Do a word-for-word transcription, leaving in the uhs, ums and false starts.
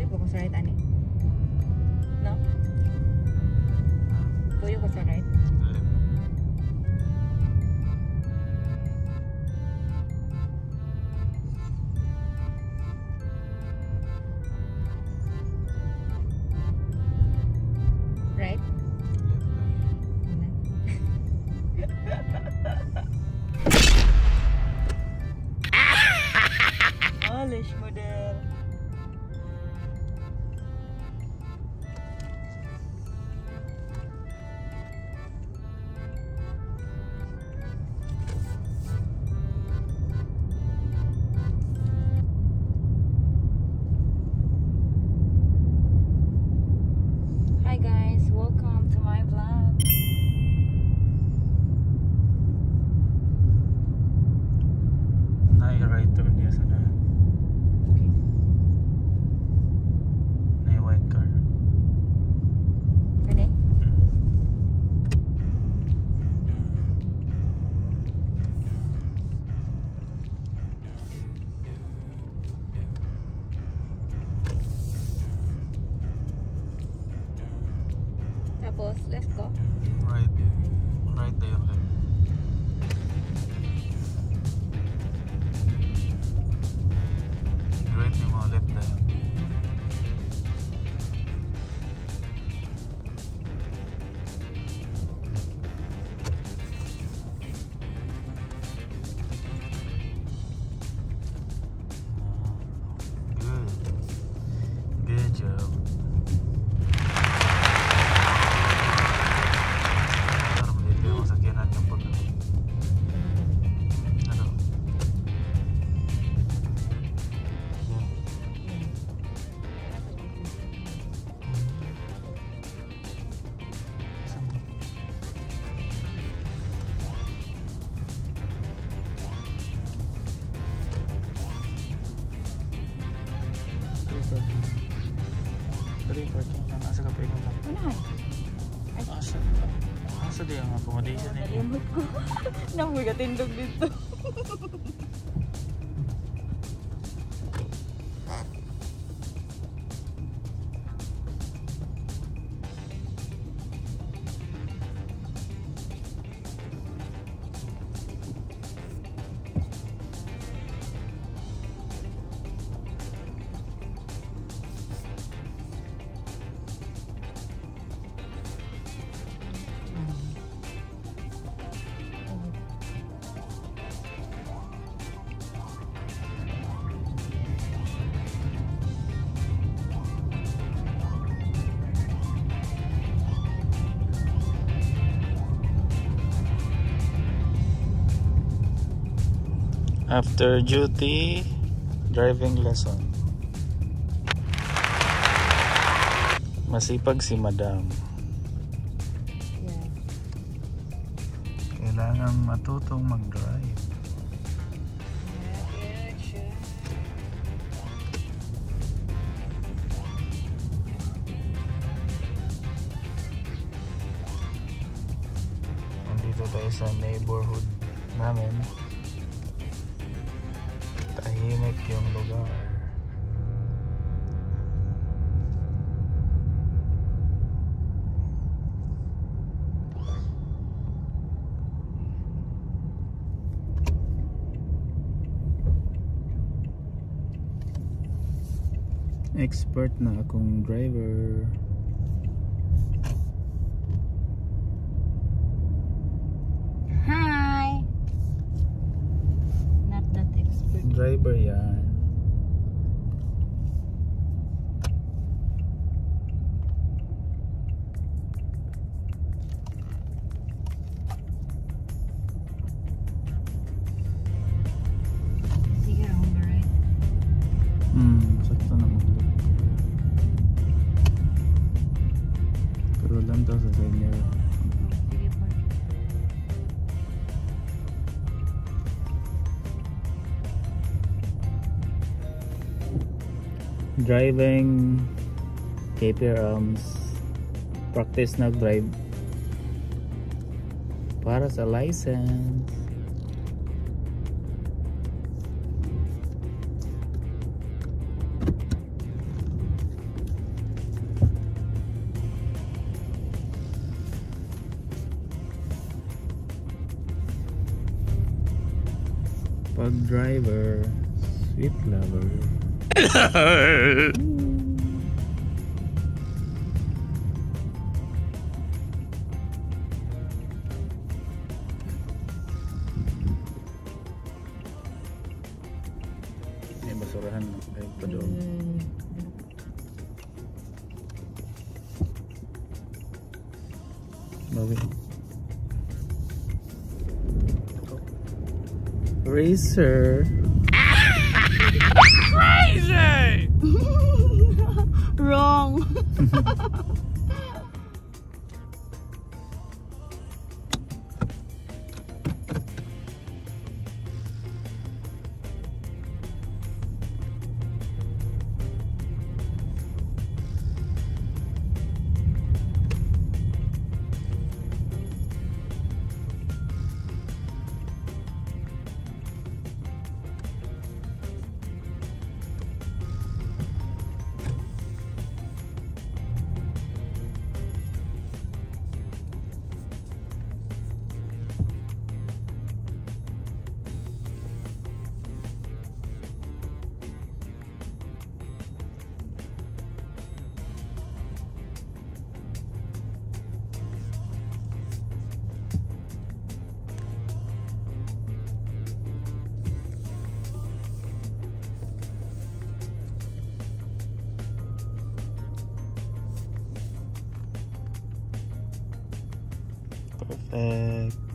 ko ko sa right, ani? No? Tuyo ko sa right? Right? Alish model. Hi guys, welcome to my vlog. Nai-right turn niya sana. Nai-white car. Kani? Tapos, let's go. Right. Right na yun rin. Right na yung mga left na yun. Good. Good job. Parang hindi ako sa kinan yung pag ano? Three parking lang. Asa ka pa ikot lang? Unahan. Asa? Asa di ang accommodation eh? Nalimot ko. Namoy katindog dito. After duty driving lesson. Masipag si Madam. Yeah. Kailangan matutong mag-drive. Yeah, sure. Nandito tayo sa neighborhood namin. Tahimik yung lugar. Expert na akong driver. Hi. Not that expert. Driver yan. Sige, ako ba right? Hmm, sakto na mag-look. Pero lang daw sa senior. Sige po. Driving K P R Arms, practice nag-drive para sa license. Pag driver, sweet lover. May basurahan ay pa doon. Bawi. Racer. Crazy! Wrong. Perfect.